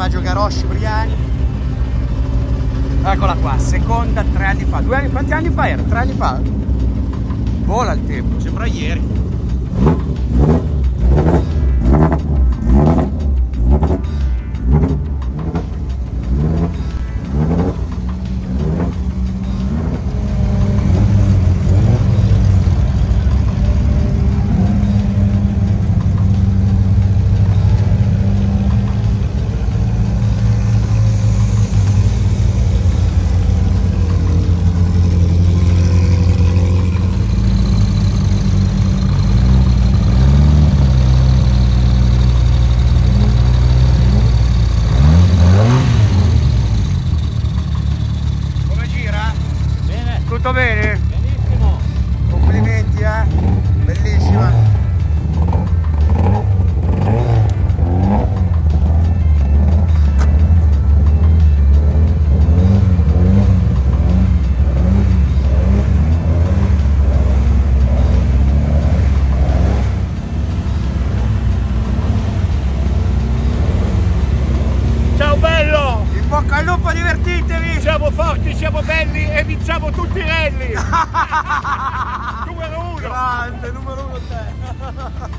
l'equipaggio Garosci Briani. Eccola qua, seconda 3 anni fa. 2 anni, quanti anni fa era? 3 anni fa? Vola il tempo, sembra ieri. Tutto bene? Benissimo. Complimenti, bellissima. Ciao bello! In bocca al lupo, divertitevi! Siamo forti, siamo belli e vinciamo tutti i rally! Numero 1! Grande, numero 1 te!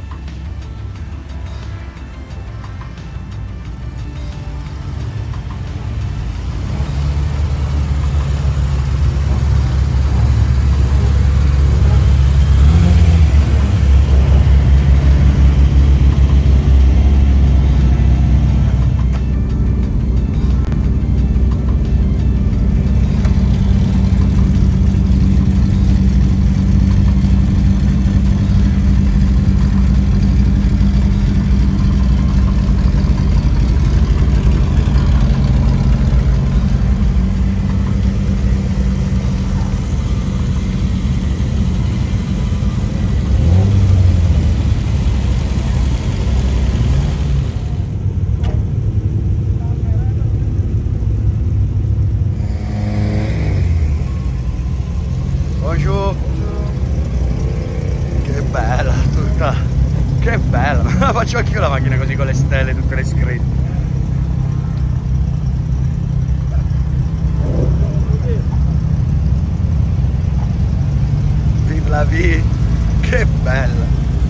Che bella tutta, che bella, la faccio anch'io la macchina così con le stelle, tutte le scritte. Vive la vie, che bella.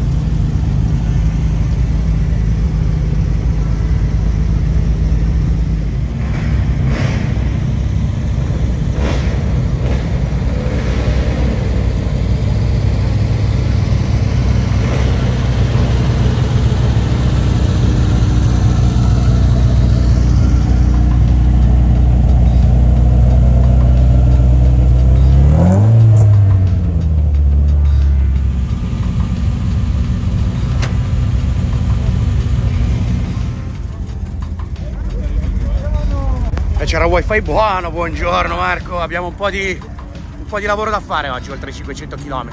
C'era wifi buono, buongiorno Marco, abbiamo un po' di lavoro da fare oggi, oltre i 500 km,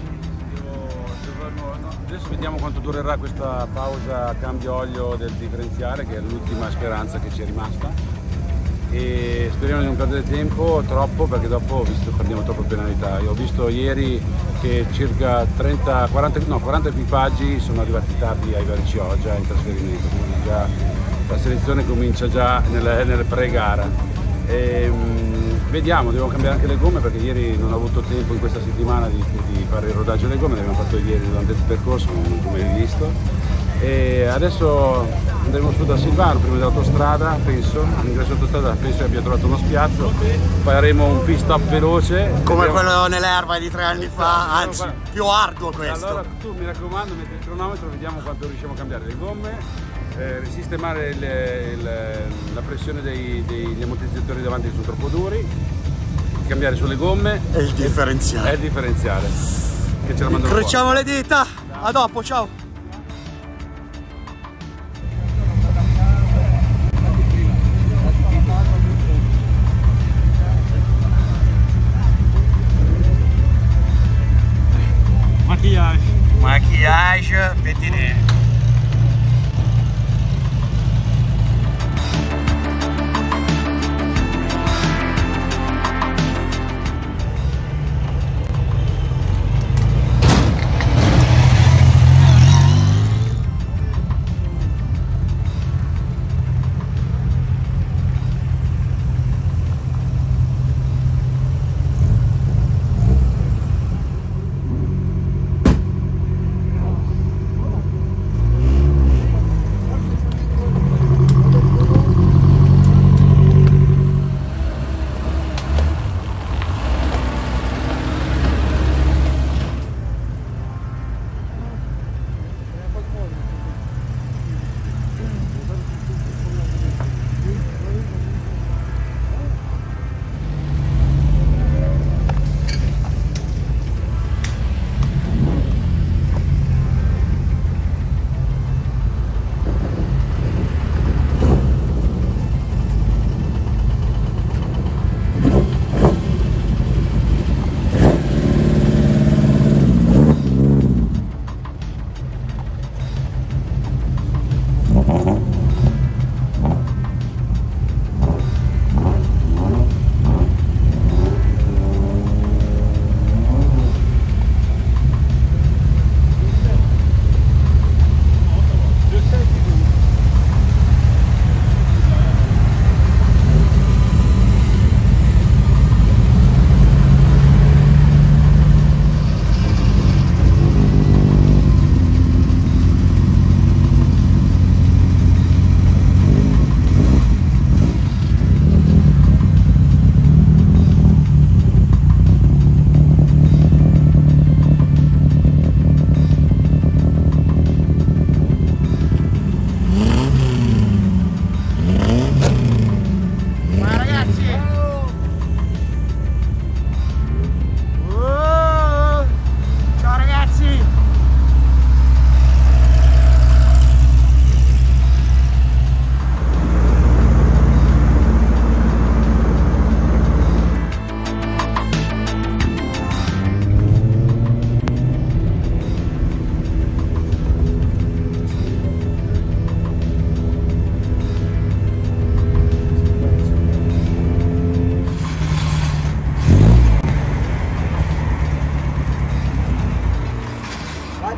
Adesso vediamo quanto durerà questa pausa cambio olio del differenziale, che è l'ultima speranza che ci è rimasta, e speriamo di non perdere tempo troppo, perché dopo perdiamo troppe penalità. Io ho visto ieri che circa 40 equipaggi sono arrivati tardi ai vari CO, già in trasferimento, quindi già la selezione comincia già nelle pre-gara. Vediamo, devo cambiare anche le gomme, perché ieri non ho avuto tempo in questa settimana di fare il rodaggio delle gomme, l'abbiamo fatto ieri durante il percorso, come hai visto. E adesso andremo su da Silvano, prima dell'autostrada, penso, all'ingresso dell'autostrada penso che abbia trovato uno spiazzo, faremo un pit stop veloce. come quello nell'erba di 3 anni fa, anzi più arduo questo. Allora tu mi raccomando, metti il cronometro, vediamo quanto riusciamo a cambiare le gomme, risistemare la pressione degli ammortizzatori davanti che sono troppo duri, cambiare sulle gomme E il differenziale. e il differenziale, che ce la mandano Incrociamo le dita, a dopo, ciao! Maquillage, pettinè.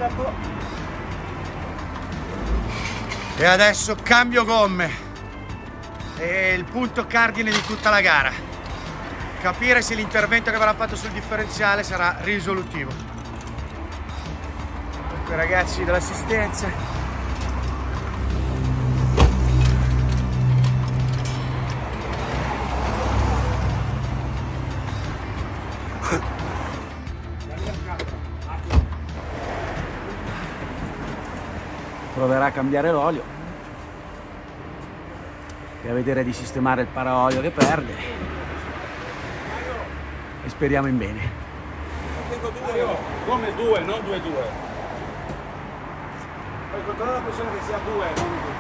E adesso cambio gomme. È il punto cardine di tutta la gara. Capire se l'intervento che verrà fatto sul differenziale sarà risolutivo. Ecco i ragazzi dell'assistenza. Proverà a cambiare l'olio e a vedere di sistemare il paraolio che perde e speriamo in bene. Tengo due, come due, non 2-2. Poi controlla la persona che sia 2, non 2.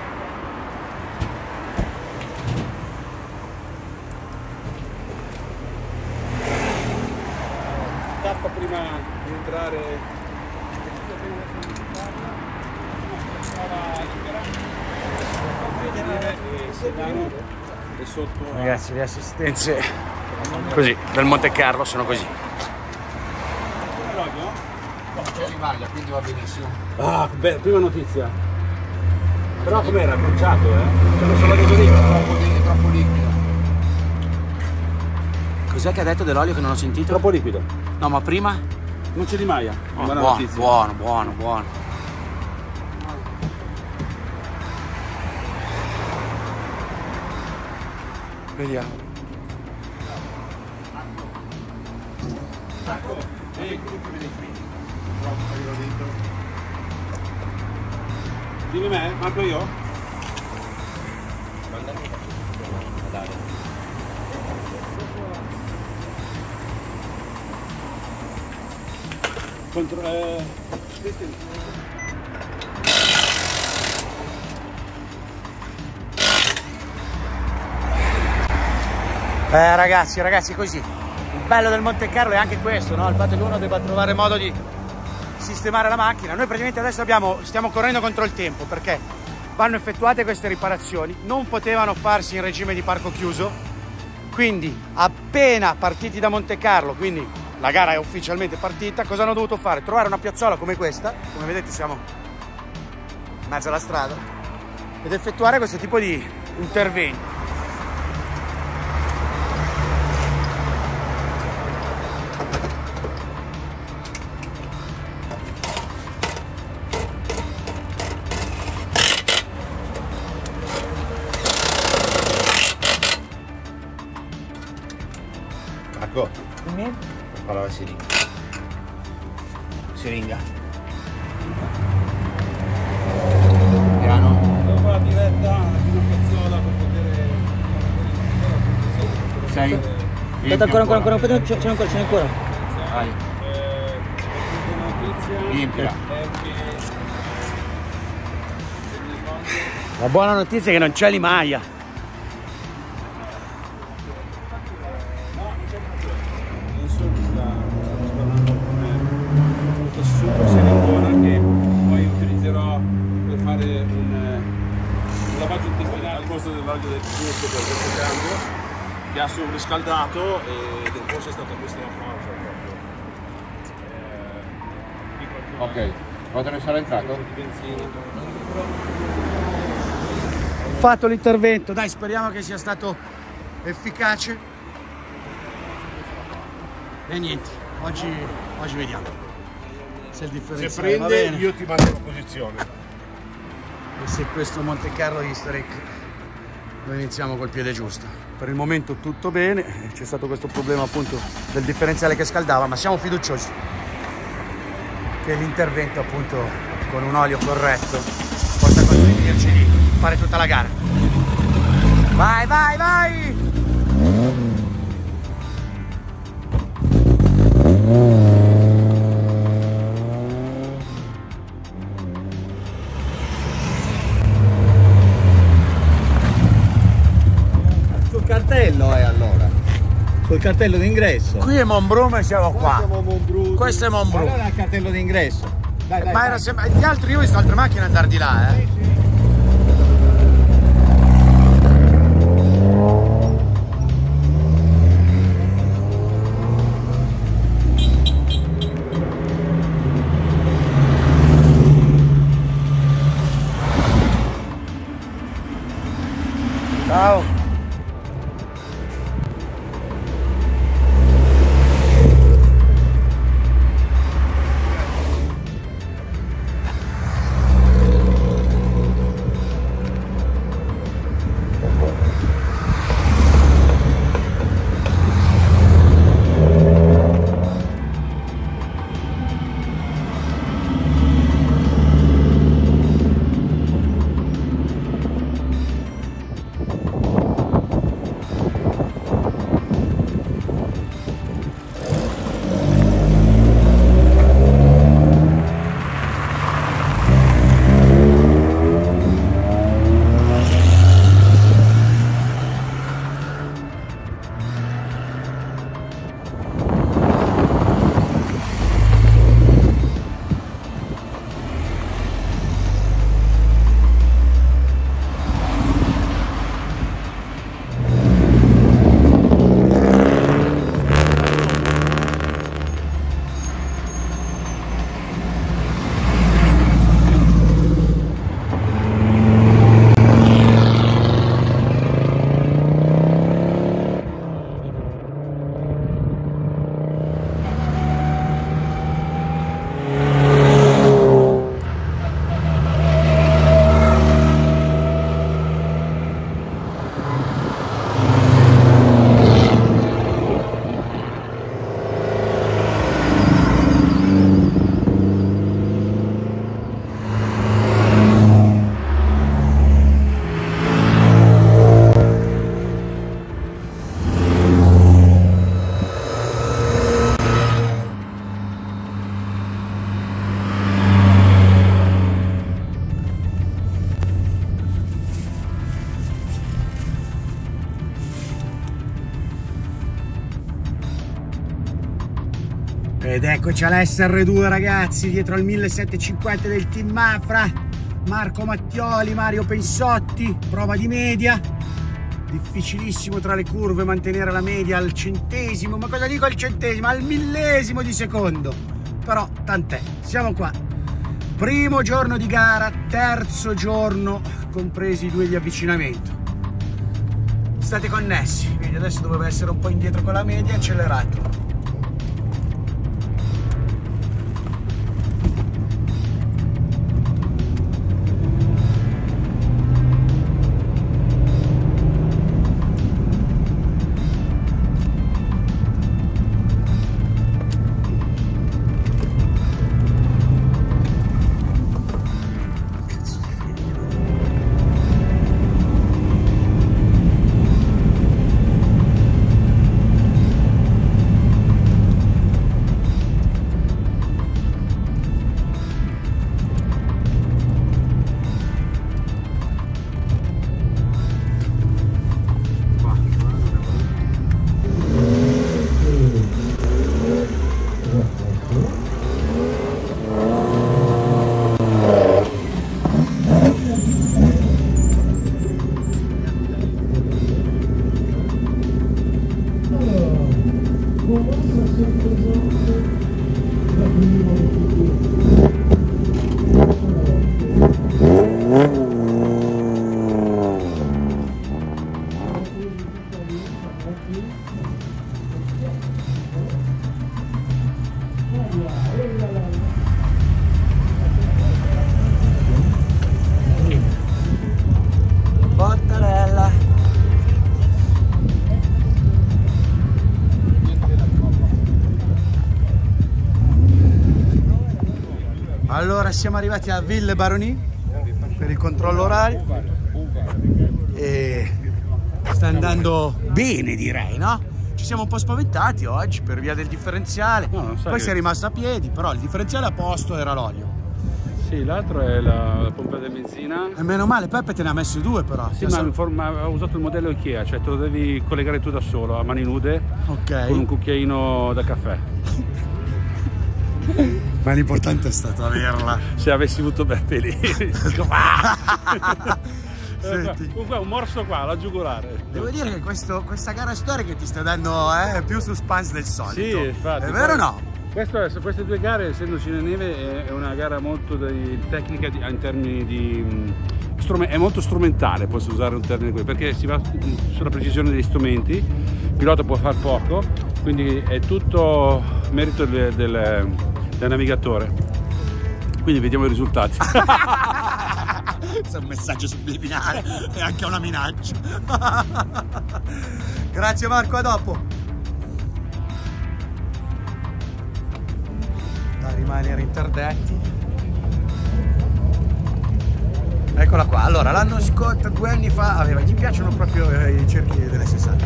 Tappa prima di entrare. Ragazzi, le assistenze così del Monte Carlo sono così. C'è di maglia, quindi va benissimo. Ah, beh, prima notizia. Però com'era? Conciato, C'era solo gasolina. Troppo liquido. Cos'è che ha detto dell'olio che non ho sentito? Troppo liquido. No, ma prima? Non c'è di maglia. Oh, buona buono, notizia. buono. Vediamo. Dimmi me, Marco io? Ragazzi, così. Il bello del Monte Carlo è anche questo, no? Il fatto che uno debba trovare modo di sistemare la macchina. Noi praticamente adesso stiamo correndo contro il tempo perché vanno effettuate queste riparazioni, non potevano farsi in regime di parco chiuso, quindi appena partiti da Monte Carlo, quindi la gara è ufficialmente partita, cosa hanno dovuto fare? Trovare una piazzola come questa, come vedete siamo in mezzo alla strada, ed effettuare questo tipo di interventi. Marco, parla la siringa. Siringa. Piano. Dopo la diretta, una piazzola per poter... Sei? Aspetta ancora, c'è ancora. Vai. Riempila. La buona notizia è che non c'è limaia. Super serengona che poi utilizzerò per fare un lavaggio intestinale al posto dell'olio del giusto per questo cambio che ha surriscaldato e forse è stata questa la pausa proprio. Ok, quando ne sarà entrato? Di benzina. Fatto l'intervento, dai, speriamo che sia stato efficace. E niente, oggi vediamo. Se il differenziale va bene. io ti mando in posizione. E se questo Monte Carlo Historic lo iniziamo col piede giusto. Per il momento tutto bene, c'è stato questo problema appunto del differenziale che scaldava, ma siamo fiduciosi che l'intervento appunto con un olio corretto possa consentirci di fare tutta la gara. Vai! Sul cartello allora. Sul cartello d'ingresso. Qui è Monbrum e siamo qua. Questo è Monbrum. Allora è il cartello d'ingresso. Dai. Ma era gli altri, io ho visto altre macchine andare di là, Ed eccoci all'SR2 ragazzi, dietro al 1750 del team Mafra, Marco Mattioli, Mario Pensotti, prova di media. Difficilissimo tra le curve mantenere la media al centesimo, ma cosa dico al centesimo? Al millesimo di secondo. Però tant'è, siamo qua. Primo giorno di gara, terzo giorno, compresi i 2 di avvicinamento. State connessi, quindi adesso doveva essere un po' indietro con la media, accelerato. Allora siamo arrivati a Ville Baroni per il controllo orario e sta andando bene, direi, no? Ci siamo un po' spaventati oggi per via del differenziale, poi si è rimasto a piedi, però il differenziale a posto era l'olio. Sì, l'altro è la pompa di benzina. E meno male, Peppe te ne ha messo 2 però. Sì, ma ha usato il modello Ikea, cioè te lo devi collegare tu da solo, a mani nude, con un cucchiaino da caffè. Ma l'importante è stato averla. Se avessi avuto Beppe lì. Comunque un morso qua, la giugulare. Devo dire che questa gara storica ti sta dando più suspense del solito. Sì, infatti. È vero o no? Queste 2 gare, essendoci nella neve, è una gara molto tecnica in termini di... è molto strumentale, posso usare un termine qui, perché si va sulla precisione degli strumenti, il pilota può far poco, quindi è tutto merito del navigatore. Quindi vediamo i risultati. Questo è un messaggio subliminale e anche una minaccia. Grazie Marco, a dopo. Da rimanere interdetti. Eccola qua. Allora, l'anno scorso, 2 anni fa, gli piacciono proprio i cerchi delle 60.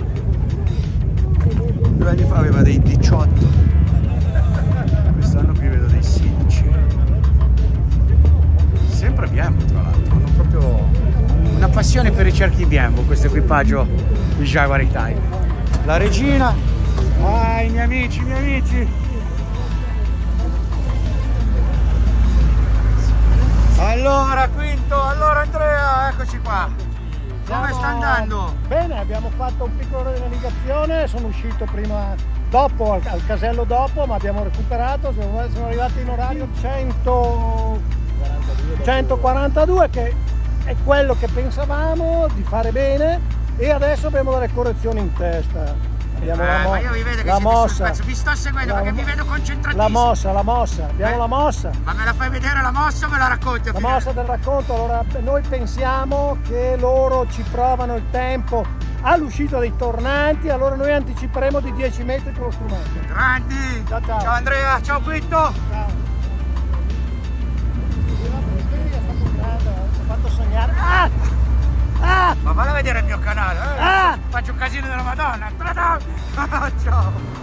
2 anni fa aveva dei 18. Quest'anno qui vedo dei 16. Sempre Biembo, tra l'altro, hanno proprio una passione per i cerchi Biembo questo equipaggio di Jaguar Italia. La regina, i miei amici. Allora Quinto, allora Andrea, eccoci qua. Come sta andando? Bene, abbiamo fatto un piccolo ore di navigazione, sono uscito prima, dopo, al casello dopo, ma abbiamo recuperato, siamo arrivati in orario 142, che è quello che pensavamo di fare bene, e adesso abbiamo delle correzioni in testa. Abbiamo ma io vi vedo che siete sul pezzo, vi sto seguendo perché vi vedo concentratissimi. La mossa, abbiamo la mossa. Ma me la fai vedere la mossa o me la racconti? La mossa del racconto, allora noi pensiamo che loro ci provano il tempo all'uscita dei tornanti, allora noi anticiperemo di 10 metri con lo strumento. Grandi! Ciao, ciao. Ciao Andrea, ciao Quinto! Ciao. Ci ha fatto sognare. Ma vado a vedere il mio canale, Faccio un casino della Madonna! Ciao!